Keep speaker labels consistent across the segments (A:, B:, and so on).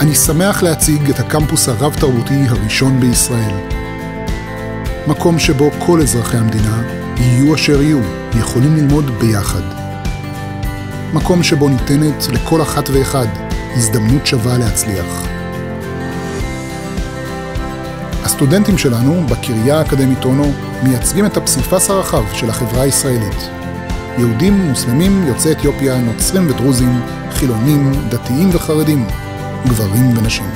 A: אני שמח להציג את הקמפוס הרב-תרבותי הראשון בישראל. מקום שבו כל אזרחי המדינה, יהיו אשר יהיו, יכולים ללמוד ביחד. מקום שבו ניתנת לכל אחת ואחד הזדמנות שווה להצליח. הסטודנטים שלנו בקריה האקדמית אונו מייצגים את הפסיפס הרחב של החברה הישראלית. יהודים, מוסלמים, יוצאי אתיופיה, נוצרים ודרוזים, חילונים, דתיים וחרדים, גברים ונשים.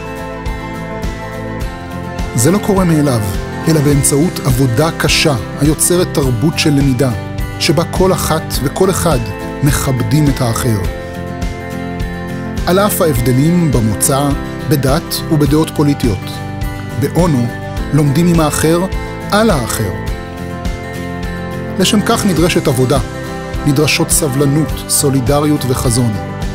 A: זה לא קורה מאליו, אלא באמצעות עבודה קשה היוצרת תרבות של למידה, שבה כל אחת וכל אחד מכבדים את האחר. על אף ההבדלים במוצא, בדת ובדעות פוליטיות. באונו לומדים עם האחר על האחר. לשם כך נדרשת עבודה, נדרשות סבלנות, סולידריות וחזון.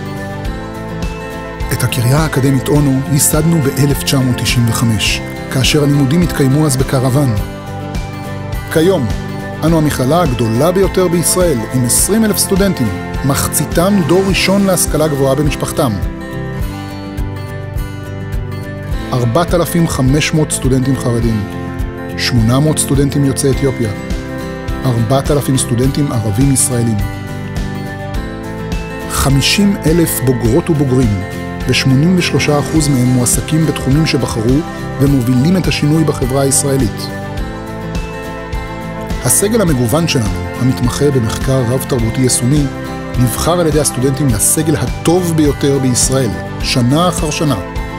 A: את הקריה האקדמית אונו ייסדנו ב-1995, כאשר הלימודים התקיימו אז בקרוון. כיום, אנו המכללה הגדולה ביותר בישראל, עם 20,000 סטודנטים, מחציתם דור ראשון להשכלה גבוהה במשפחתם. 4,500 סטודנטים חרדים, 800 סטודנטים יוצאי אתיופיה, 4,000 סטודנטים ערבים ישראלים, 50,000 בוגרות ובוגרים, ו-83% מהם מועסקים בתחומים שבחרו ומובילים את השינוי בחברה הישראלית. הסגל המגוון שלנו, המתמחה במחקר רב-תרבותי יישומי, נבחר על ידי הסטודנטים לסגל הטוב ביותר בישראל, שנה אחר שנה.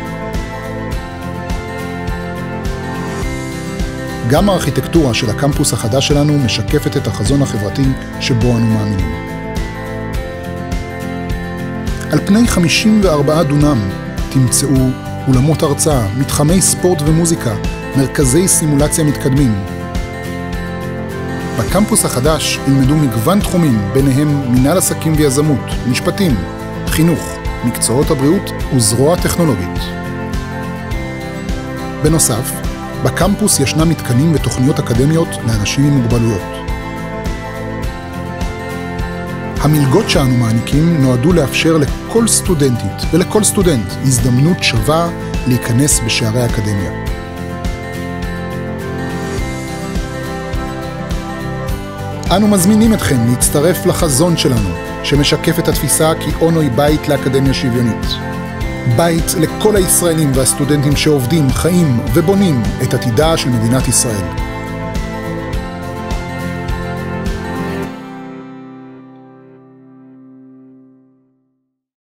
A: גם הארכיטקטורה של הקמפוס החדש שלנו משקפת את החזון החברתי שבו אנו מאמינים. על פני 54 דונם תמצאו אולמות הרצאה, מתחמי ספורט ומוזיקה, מרכזי סימולציה מתקדמים. בקמפוס החדש ילמדו מגוון תחומים, ביניהם מנהל עסקים ויזמות, משפטים, חינוך, מקצועות הבריאות וזרוע טכנולוגית. בנוסף, בקמפוס ישנם מתקנים ותוכניות אקדמיות לאנשים עם מוגבלויות. המלגות שאנו מעניקים נועדו לאפשר לכל סטודנטית ולכל סטודנט הזדמנות שווה להיכנס בשערי האקדמיה. אנו מזמינים אתכם להצטרף לחזון שלנו, שמשקף את התפיסה כי אונו היא בית לאקדמיה שוויונית. בית לכל הישראלים והסטודנטים שעובדים, חיים ובונים את עתידה של מדינת ישראל.